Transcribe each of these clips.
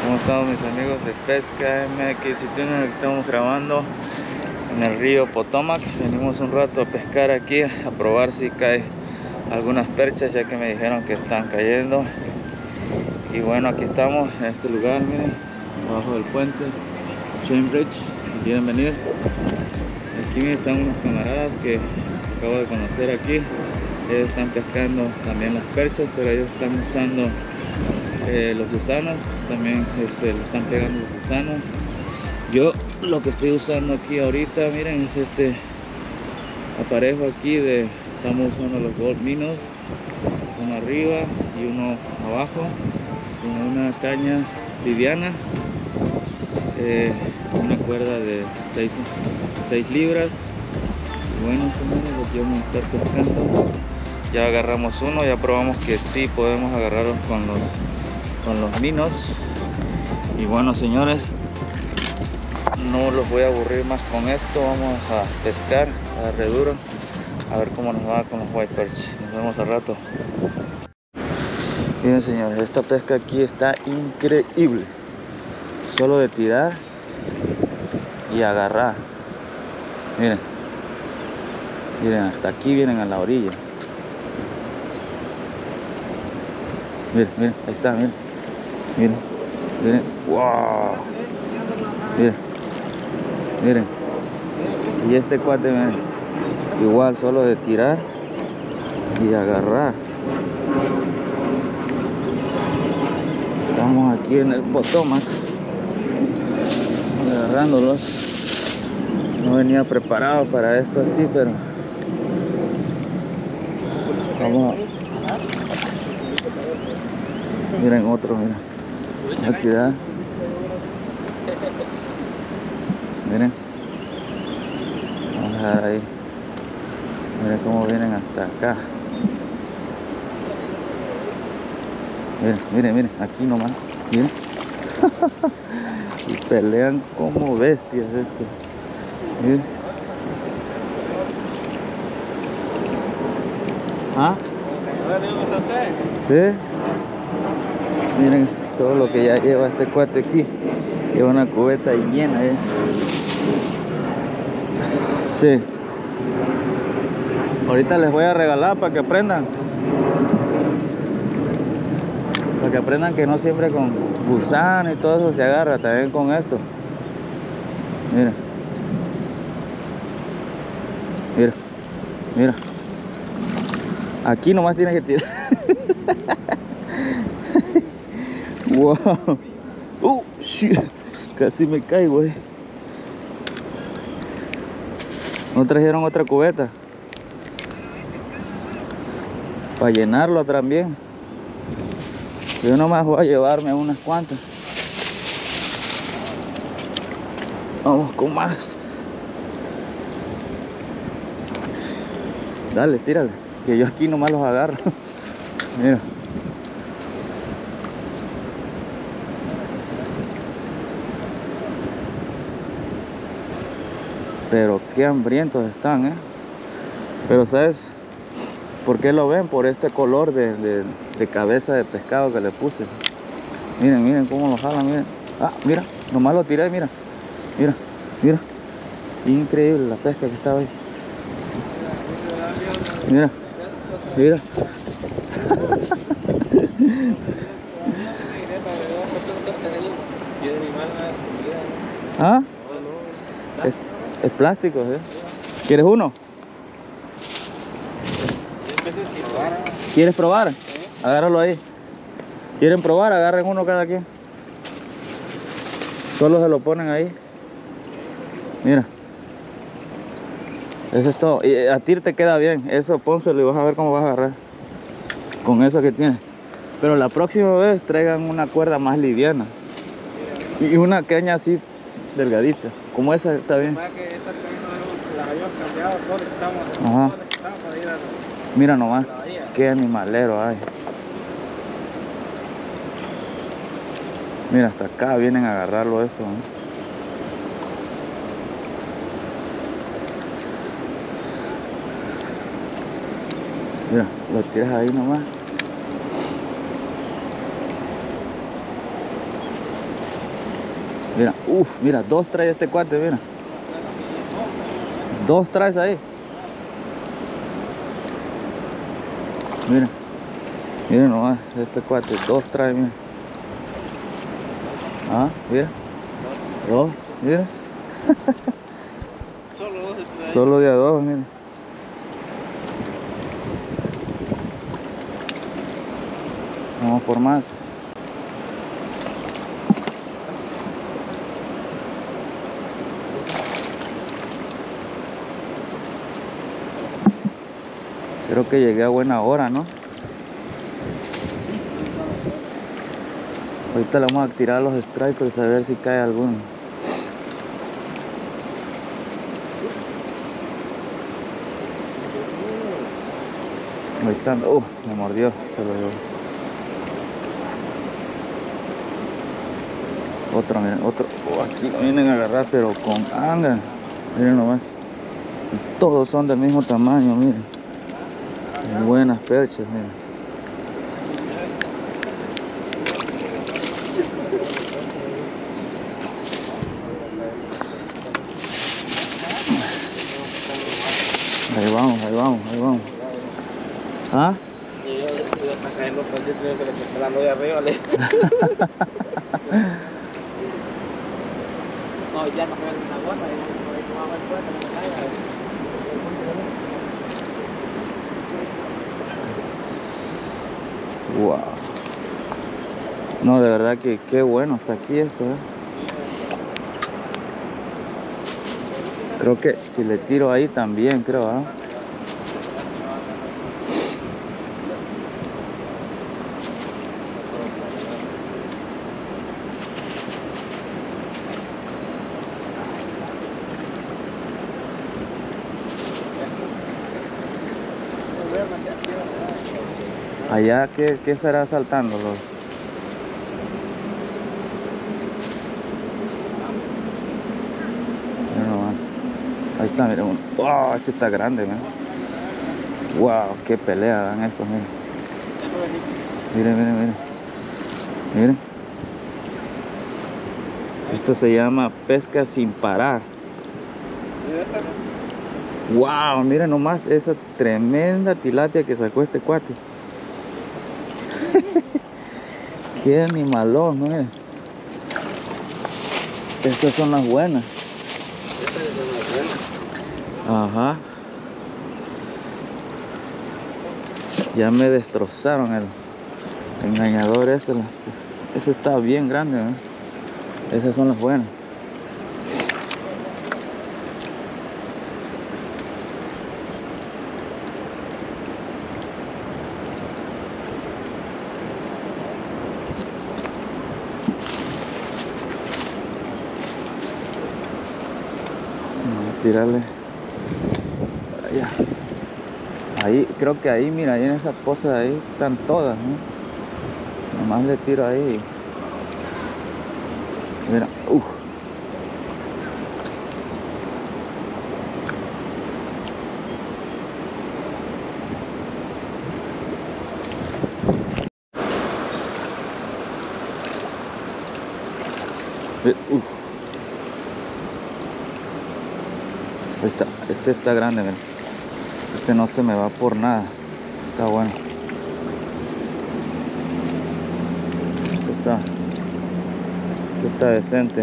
¿Cómo estamos mis amigos de Pesca MX y Tuner? Estamos grabando en el río Potomac. Venimos un rato a pescar aquí, a probar si cae algunas perchas, ya que me dijeron que están cayendo. Y bueno, aquí estamos en este lugar, miren, abajo del puente Chain Bridge, si quieren venir. Aquí están unos camaradas que acabo de conocer aquí. Ellos están pescando también las perchas, pero ellos están usando los gusanos, también le están pegando los gusanos. Yo lo que estoy usando aquí ahorita, miren, es este aparejo aquí estamos usando los Gold Minos, uno arriba y uno abajo, con una caña liviana, una cuerda de 6 libras. Y bueno, señores, aquí vamos a estar pescando. Ya agarramos uno, ya probamos que sí podemos agarrarlos con los minos. Y bueno, señores, no los voy a aburrir más con esto. Vamos a pescar, a darle duro, a ver cómo nos va con los white perch. Nos vemos al rato. Miren, señores, esta pesca aquí está increíble. Solo de tirar y agarrar. Miren, miren, hasta aquí vienen a la orilla. Miren, miren, ahí está, miren, miren, miren, wow, miren, miren, y este cuate, miren, igual, solo de tirar y agarrar. Estamos aquí en el Potomac, agarrándolos. No venía preparado para esto así, pero vamos a... Miren otro, miren. Aquí da. Miren. Vamos a dejar ahí. Miren cómo vienen hasta acá. Miren, miren, miren. Aquí nomás. Miren. Y pelean como bestias esto. Miren. ¿Ah? ¿Sí? Miren todo lo que ya lleva este cuate aquí. Lleva una cubeta llena, ¿eh? Sí. Ahorita les voy a regalar para que aprendan. Para que aprendan que no siempre con gusano y todo eso se agarra, también con esto. Mira. Mira. Mira. Aquí nomás tienes que tirar. Wow. Shit. Casi me caigo, güey. ¿No trajeron otra cubeta? Para llenarlo también. Yo nomás voy a llevarme unas cuantas. Vamos con más. Dale, tírale. Que yo aquí nomás los agarro. Mira. Pero qué hambrientos están, ¿eh? Pero ¿sabes por qué lo ven? Por este color de cabeza de pescado que le puse. Miren, miren cómo lo jalan, miren. Ah, mira, nomás lo tiré, mira. Mira, mira. Increíble la pesca que estaba ahí. Mira, mira. ¿Ah? Es plástico, ¿eh? ¿Quieres uno? ¿Quieres probar? Agárralo ahí. ¿Quieren probar? Agarren uno cada quien. Solo se lo ponen ahí. Mira. Eso es todo. Y a ti te queda bien. Eso pónselo y vas a ver cómo vas a agarrar. Con eso que tienes. Pero la próxima vez traigan una cuerda más liviana. Y una caña así delgadita. Como esa está bien. Ajá. Mira nomás qué animalero hay. Mira, hasta acá vienen a agarrarlo esto, ¿no? Mira, lo tiras ahí nomás. Mira, mira, 2 trae este cuate, mira. 2 traes ahí. Mira. Mira nomás, este cuate, 2 trae, mira. Ah, mira. 2, mira. Solo 2 trae. Solo de a 2, mira. Vamos por más. Creo que llegué a buena hora, ¿no? Ahorita le vamos a tirar los strikers a ver si cae alguno. Ahí están. Me mordió. Se lo llevó. Otro, miren, otro. Aquí lo vienen a agarrar, pero con anga. Miren nomás. Y todos son del mismo tamaño, miren. Buenas perchas, miren. Ahí vamos, ahí vamos, ahí vamos. ¿Ah? Y yo está cayendo por decir que le estoy pelando de arriba, le. No, ya no me una gota, y no va a haber cuenta, no me caiga. Wow. No, de verdad que qué bueno está aquí esto, ¿eh? Creo que si le tiro ahí también, creo, ¿ah? Allá, ¿qué estará saltando los? Mira nomás. Ahí está, mira uno. Wow, este está grande, ¿no? Wow, qué pelea dan estos, miren. Miren, miren, miren. Miren. Esto se llama pesca sin parar. Wow, miren nomás esa tremenda tilapia que sacó este cuate. Qué animalón, ¿no? Estas son las buenas. Estas son las buenas. Ajá. Ya me destrozaron el engañador este. Ese está bien grande, ¿no? Esas son las buenas. Vamos a tirarle para allá. Ahí, creo que ahí, mira, ahí en esa poza de ahí están todas, ¿no? Nomás le tiro ahí. Mira, Ahí está, este está grande, mira. Este no se me va por nada. Está bueno. Este está decente.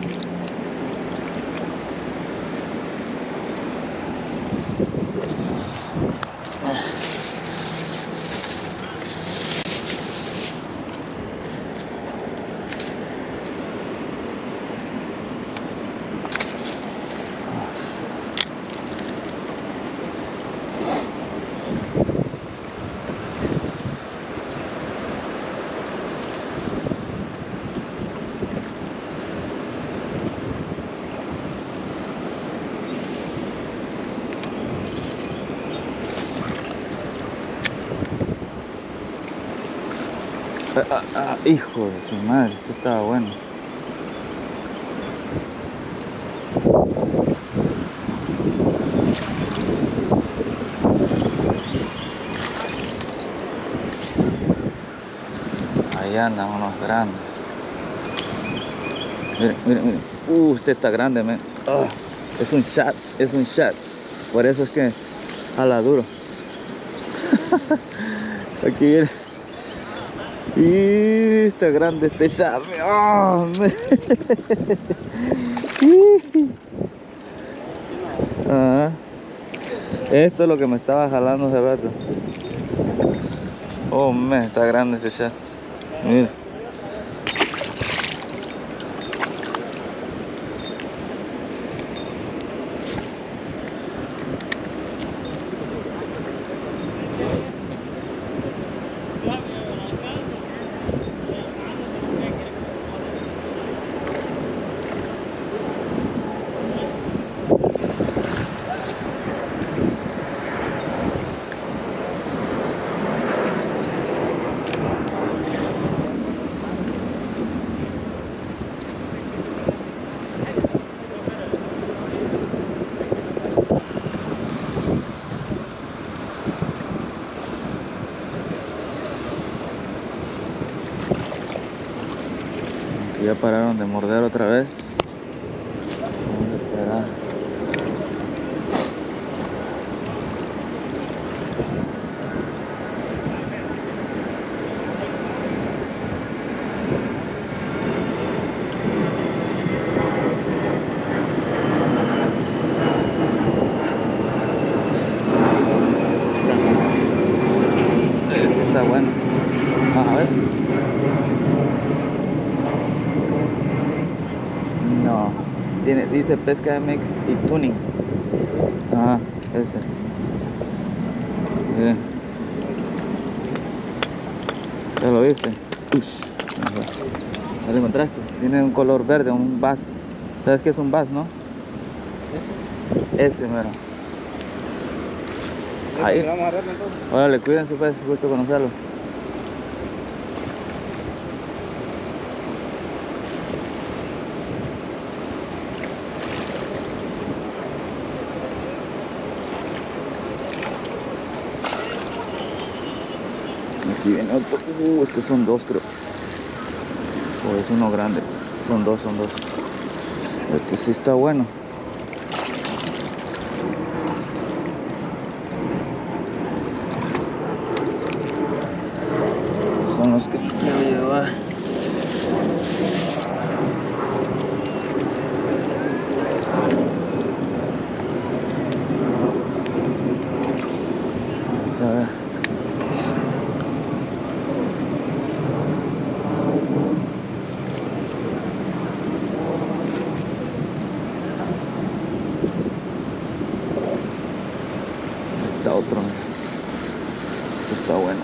Hijo de su madre, este estaba bueno. Ahí andan unos grandes. Miren, miren, miren. Este está grande, man. Oh, es un shad, es un shad. Por eso es que jala duro. Aquí viene. Y está grande este shad. Oh, esto es lo que me estaba jalando hace rato. Oh, man, está grande este shad. Mira. Ya pararon de morder otra vez. Vamos a esperar. Este está bueno. Vamos a ver. No, dice pesca MX y tuning. Ah, ese. Bien. ¿Ya lo viste? ¿Ya lo encontraste? Tiene un color verde, un bass. ¿Sabes qué es un bass, no? Ese, mero. Ahí. Órale, cuídense pues, gusto conocerlo. Aquí viene otro. Estos son dos, creo. O es uno grande. Son dos, son dos. Este sí está bueno. Estos son los que me voy a llevar. Vamos a ver. Está otro. Esto está bueno.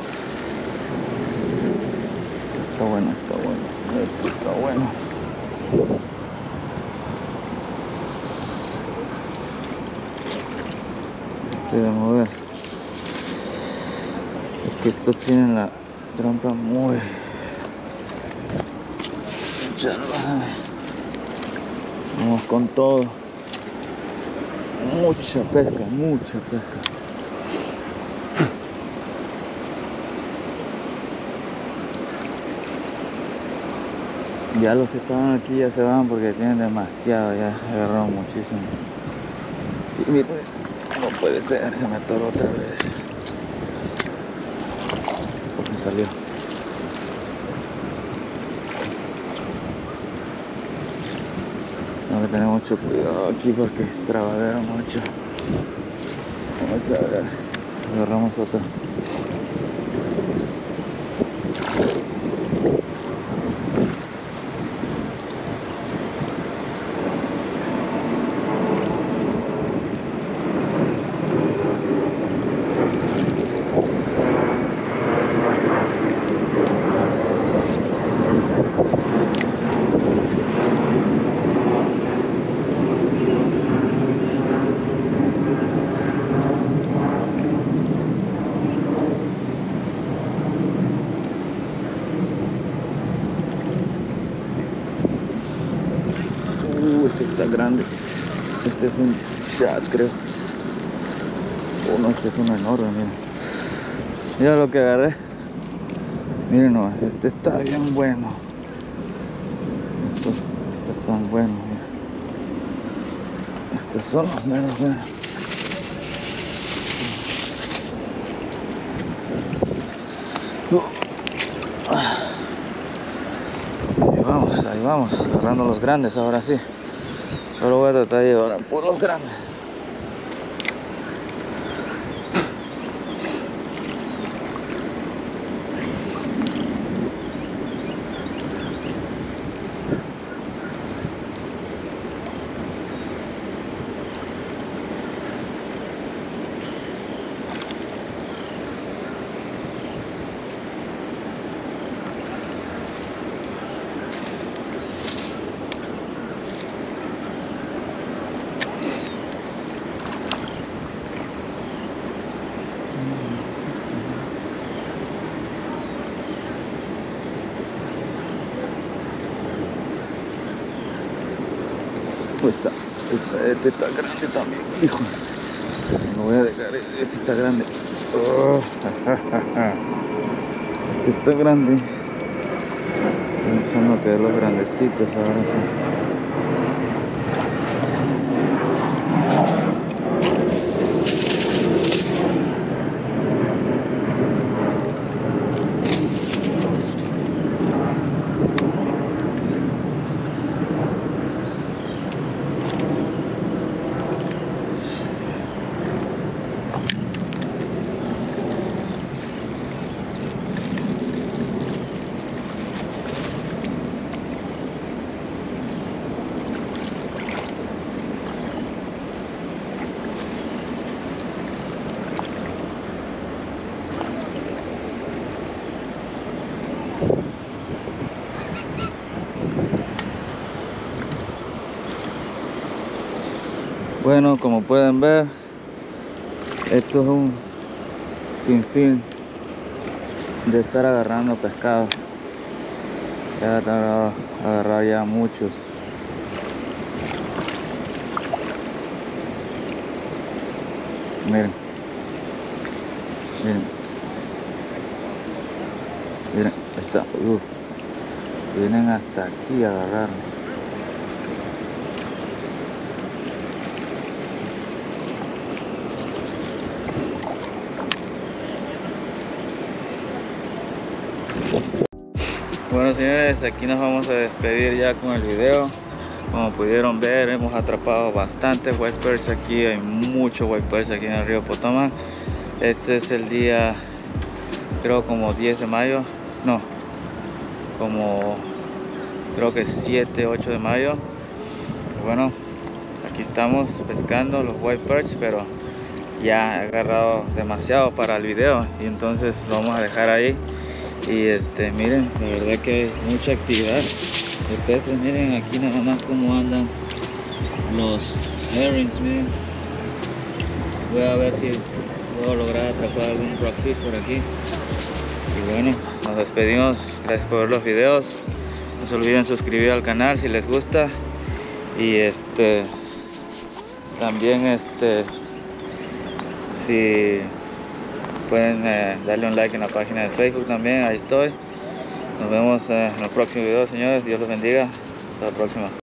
Está bueno, está bueno. Esto está bueno. Vamos a ver. Es que estos tienen la trampa muy... Vamos con todo. Mucha pesca, mucha pesca. Ya los que estaban aquí ya se van porque tienen demasiado, ya agarraron muchísimo. Y mira, no puede ser, se me atoró otra vez. Porque salió. Tengo que tener mucho cuidado aquí porque es trabadero mucho. Vamos a ver, agarramos otro. Este está grande. Este es un shad, creo. Oh, no, este es un enorme, miren. Mira lo que agarré. Miren nomás, este está bien bueno. Este están buenos, mira. Estos son los menos buenos. Ahí vamos, agarrando los grandes ahora sí. Solo voy a tratar de llevar por los grandes. Este está grande también, hijo. No voy a dejar, este está grande. Oh, este está grande. Estoy empezando a quedar los grandecitos ahora sí. Bueno, como pueden ver, esto es un sinfín de estar agarrando pescado. Ya he tardado a agarrar ya muchos. Miren, miren, miren, está, vienen hasta aquí a agarrar. Bueno, señores, aquí nos vamos a despedir ya con el video. Como pudieron ver, hemos atrapado bastante white perch aquí. Hay mucho white perch aquí en el río Potomac. Este es el día, creo como 10 de mayo. No, como creo que 7, 8 de mayo. Bueno, aquí estamos pescando los white perch, pero ya he agarrado demasiado para el video y entonces lo vamos a dejar ahí. Y miren, la verdad que hay mucha actividad de peces. Miren aquí nada más cómo andan los herrings, miren. Voy a ver si puedo lograr atrapar algún rockfish por aquí. Y bueno, nos despedimos. Gracias por ver los videos. No se olviden suscribir al canal si les gusta. Y también si pueden darle un like en la página de Facebook también, ahí estoy. Nos vemos en el próximo video, señores. Dios los bendiga. Hasta la próxima.